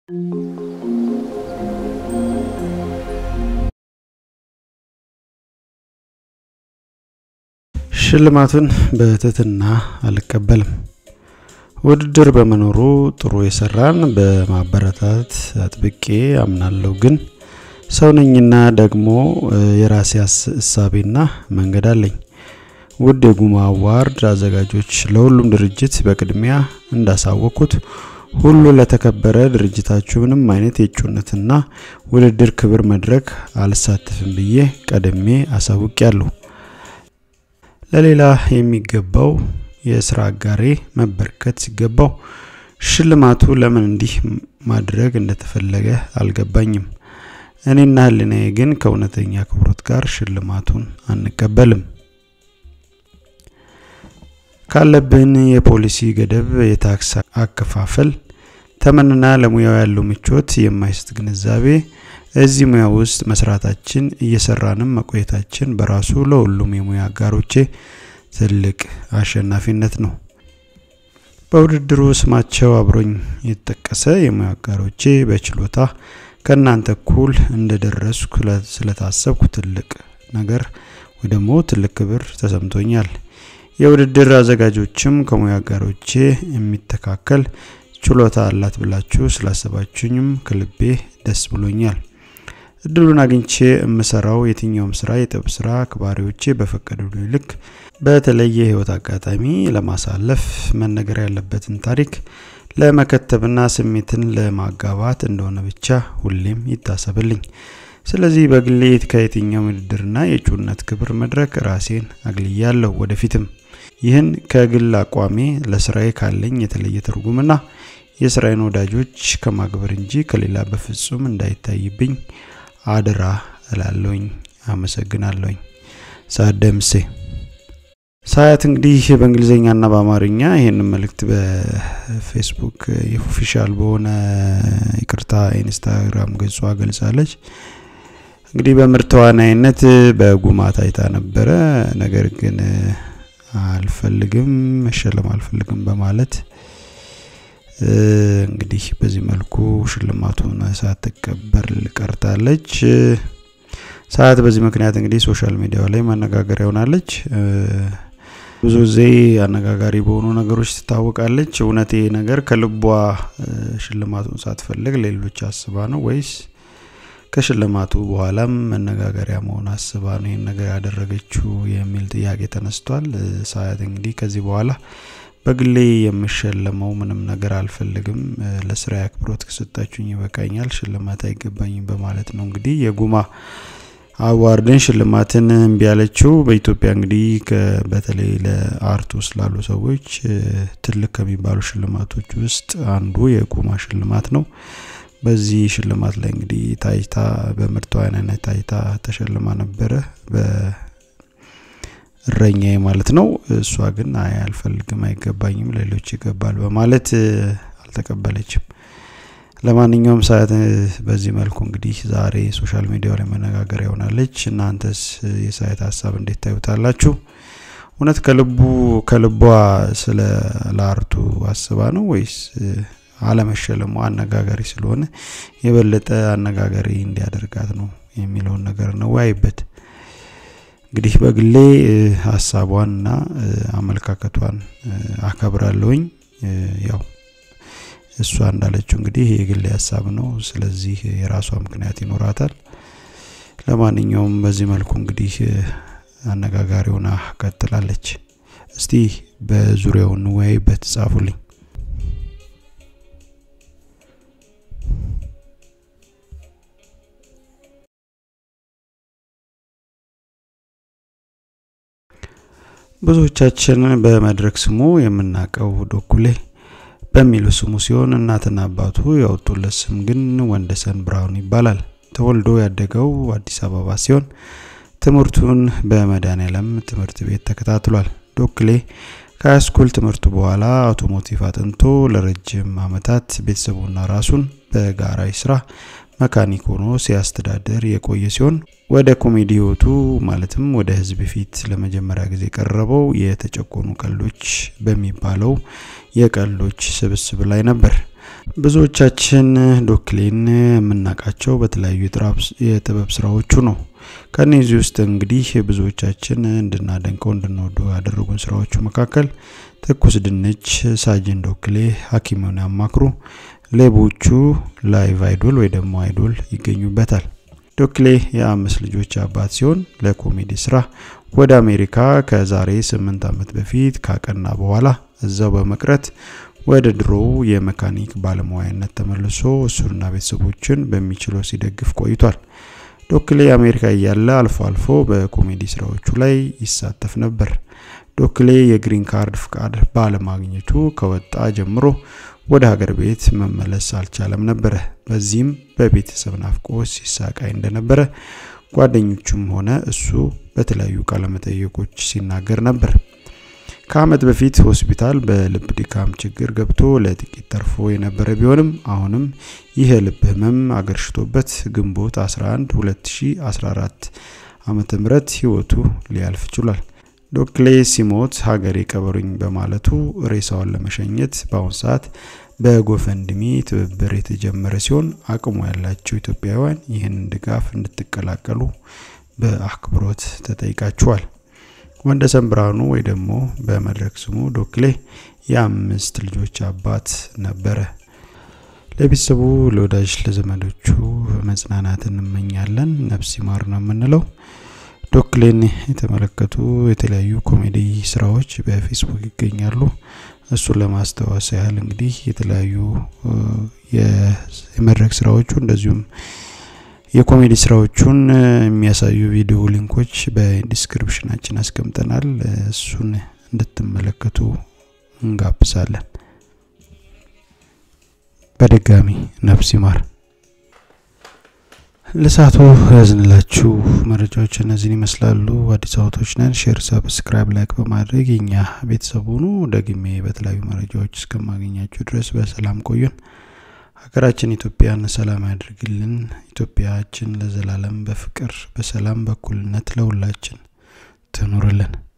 ሽልማቱን በትህትና አልቀበልም። ውድድር በመኖሩ ጥሩ የሰራን በማበረታት አጥብቄ አምናለሁ። ግን ሰውነኝና ደግሞ የራሴ ሐሳቤና መንገድ አለኝ። ውድ የጉማ አዋርድ አዘጋጆች ለሁሉም ድርጅት በቅድሚያ እንዳሳወቁት ሁሉ ለተከበረ ድርጅታችሁ ምንም አይነት የጩነትና ውድድር ክብር መድረክ አልሳተፍም ብዬ ቀደሜ አሳውቄያለሁ። ለሌላ የሚገባው የሥራ አጋሬ መበርከት ሲገባው ሽልማቱ ለምን እንዲህ ማድረግ እንደተፈለገ አልገባኝም። እኔና ህሊናዬ ግን ከእውነተኛ ክብሮት ጋር ሽልማቱን አንቀበልም። ካለብን የፖሊሲ ገደብ የታክስ አከፋፈል ተመንና ለሙያው ያለው ምቾት የማይስት ግንዛቤ እዚህ ሙያ ውስጥ መስራታችን እየሰራንም መቆየታችን በራሱ ለሁሉም የሙያ አጋሮቼ ትልቅ አሸናፊነት ነው። በውድድሩ ስማቸው አብሮኝ የተጠቀሰ የሙያ አጋሮቼ በችሎታ ከናንተ እኩል እንደደረስኩ ስለታሰብኩ ትልቅ ነገር ወደሞ ትልቅ ክብር ተሰምቶኛል። የውድድር አዘጋጆችም ከሙያ አጋሮቼ የሚተካከል ችሎታ አላት ብላችሁ ስላሰባችሁኝም ከልቤ ደስ ብሎኛል። እድሉን አግኝቼ እምሰራው የትኛውም ስራ የጥበብ ስራ አክባሪዎቼ በፈቀዱልኝ ልክ በተለየ ህይወት አጋጣሚ ለማሳለፍ መነገር ያለበትን ታሪክ ለመከተብና ስሜትን ለማጋባት እንደሆነ ብቻ ሁሌም ይታሰብልኝ። ስለዚህ በግሌ ከየትኛው ውድድርና የጩነት ክብር መድረክ ራሴን አግልያለሁ። ወደፊትም ይህን ከግል አቋሜ ለስራዬ ካለኝ የተለየ ትርጉምና የስራዬን ወዳጆች ከማክበር እንጂ ከሌላ በፍጹም እንዳይታይብኝ አደራ እላለሁኝ። አመሰግናለሁኝ። ሳደምሴ ሳያት እንግዲህ በእንግሊዘኛና በአማርኛ ይሄን መልእክት በፌስቡክ ኦፊሻል በሆነ ይቅርታ ኢንስታግራም ገጿ ገልጻለች። እንግዲህ በምርተዋናይነት በጉማ ታይታ ነበረ። ነገር ግን አልፈልግም መሸለም አልፈልግም በማለት እንግዲህ በዚህ መልኩ ሽልማቱን ሳትቀበል ቀርታለች። ሰዓት በዚህ ምክንያት እንግዲህ ሶሻል ሚዲያው ላይ ማነጋገሪያ ሆናለች። ብዙ ጊዜ አነጋጋሪ በሆኑ ነገሮች ትታወቃለች። እውነቴ ነገር ከልቧ ሽልማቱን ሳትፈልግ ሌሎች አስባ ነው ወይስ ከሽልማቱ በኋላም መነጋገሪያ መሆን አስባ ነው ይሄን ነገር ያደረገችው የሚል ጥያቄ ተነስቷል። ሰዓት እንግዲህ ከዚህ በኋላ በግሌ የምሸለመው ምንም ነገር አልፈልግም፣ ለስራ አክብሮት ከሰጣችሁኝ ይበቃኛል፣ ሽልማት አይገባኝም በማለት ነው እንግዲህ የጉማ አዋርድን ሽልማትን እምቢ ያለችው። በኢትዮጵያ እንግዲህ በተለይ ለአርት ውስጥ ላሉ ሰዎች ትልቅ ከሚባሉ ሽልማቶች ውስጥ አንዱ የጉማ ሽልማት ነው። በዚህ ሽልማት ላይ እንግዲህ ታይታ በምርተዋናይነት ታይታ ተሸልማ ነበረ በእረኛዬ ማለት ነው። እሷ ግን አልፈልግም አይገባኝም ሌሎች ይገባል በማለት አልተቀበለችም። ለማንኛውም ሰዓት በዚህ መልኩ እንግዲህ ዛሬ ሶሻል ሚዲያው ላይ መነጋገሪያ ሆናለች። እናንተስ የሰዓት ሐሳብ እንዴት ታዩታላችሁ? እውነት ከልቧ ስለ ለአርቱ አስባ ነው ወይስ አለመሸለሙ አነጋጋሪ ስለሆነ የበለጠ አነጋጋሪ እንዲያደርጋት ነው የሚለውን ነገር ነው ዋይበት። እንግዲህ በግሌ ሐሳቧንና አመለካከቷን አከብራለሁኝ። ያው እሷ እንዳለችው እንግዲህ የግሌ ሐሳብ ነው። ስለዚህ የራሷ ምክንያት ይኖራታል። ለማንኛውም በዚህ መልኩ እንግዲህ አነጋጋሪውና ቀጥላለች። እስቲ በዙሪያው እንወያይበት ጻፉልኝ። ብዙዎቻችን በመድረክ ስሙ የምናቀው ዶኩሌ በሚሉ ስሙ ሲሆን እናትና አባቱ ያወጡለት ስም ግን ወንደሰን ብራውን ይባላል። ተወልዶ ያደገው አዲስ አበባ ሲሆን ትምህርቱን በመድኃኔዓለም ትምህርት ቤት ተከታትሏል። ዶኩሌ ከሃይስኩል ትምህርቱ በኋላ አውቶሞቲቭ አጥንቶ ለረጅም ዓመታት ቤተሰቡና ራሱን በጋራጅ ስራ መካኒክ ሆኖ ሲያስተዳድር የቆየ ሲሆን ወደ ኮሜዲ ህይወቱ ማለትም ወደ ህዝብ ፊት ለመጀመሪያ ጊዜ ቀርበው የተጨቆኑ ቀልዶች በሚባለው የቀልዶች ስብስብ ላይ ነበር። ብዙዎቻችን ዶክሌን የምናውቃቸው በተለያዩ የጥበብ ስራዎቹ ነው። ከነዚህ ውስጥ እንግዲህ ብዙዎቻችን እንድናደንቀው እንድንወደው ያደረጉን ስራዎቹ መካከል ትኩስ ድንች፣ ሳጅን ዶክሌ፣ ሐኪሙን ያማክሩ፣ ሌቦቹ፣ ላይቭ አይዶል ወይ ደግሞ አይዶል ይገኙበታል። ዶክሌ የ5 ልጆች አባት ሲሆን ለኮሜዲ ስራ ወደ አሜሪካ ከዛሬ 8 ዓመት በፊት ካቀና በኋላ እዛው በመቅረት ወደ ድሮው የሜካኒክ ባለሙያነት ተመልሶ እሱና ቤተሰቦችን በሚችለው ሲደግፍ ቆይቷል። ዶክሌ አሜሪካ ያለ አልፎ በኮሜዲ ስራዎቹ ላይ ይሳተፍ ነበር። ዶክሌ የግሪን ካርድ ፍቃድ ባለማግኘቱ ከወጣ ጀምሮ ወደ ሀገር ቤት መመለስ አልቻለም ነበር። በዚህም በቤተሰብ ናፍቆት ሲሳቃይ እንደነበረ ጓደኞቹም ሆነ እሱ በተለያዩ ቃለመጠይቆች ሲናገር ነበር። ከአመት በፊት ሆስፒታል በልብ ድካም ችግር ገብቶ ለጥቂት ተርፎ የነበረ ቢሆንም አሁንም ይህ ልብ ህመም አገርሽቶበት ግንቦት 11 2014 ዓመተ ምህረት ህይወቱ ሊያልፍ ችሏል። ዶክሌ ሲሞት ሀገሬ ቀበሩኝ በማለቱ ሬሳውን ለመሸኘት በአሁን ሰዓት በጎፈንድሚ ትብብር የተጀመረ ሲሆን አቅሙ ያላቸው ኢትዮጵያውያን ይህን ድጋፍ እንድትቀላቀሉ በአክብሮት ተጠይቃችኋል። ወንደሰን ብርሃኑ ወይ ደግሞ በመድረክ ስሙ ዶክሌ የ5 ልጆች አባት ነበረ። ለቤተሰቡ ለወዳጅ ለዘመዶቹ መጽናናትን እንመኛለን። ነፍስ ይማር ነው የምንለው። ዶክሌን የተመለከቱ የተለያዩ ኮሜዲ ስራዎች በፌስቡክ ይገኛሉ። እሱን ለማስተዋወስ ያህል እንግዲህ የተለያዩ የመድረክ ስራዎቹ እንደዚሁም የኮሜዲ ስራዎቹን የሚያሳዩ ቪዲዮ ሊንኮች በዲስክሪፕሽናችን አስቀምጠናል። እሱን እንድትመለከቱ እንጋብዛለን። በድጋሚ ነፍስ ይማር። ለሳቱ ያዝንላችሁ መረጃዎች እነዚህን ይመስላሉ። አዲስ አበባዎች ነን። ሼር፣ ሰብስክራይብ፣ ላይክ በማድረግ የኛ ቤተሰብ ሁኑ። ደግሜ በተለያዩ መረጃዎች እስከማገኛችሁ ድረስ በሰላም ቆዩን። ሀገራችን ኢትዮጵያን ሰላም ያድርግልን። ኢትዮጵያችን ለዘላለም በፍቅር በሰላም በኩልነት ለሁላችን ትኑርልን።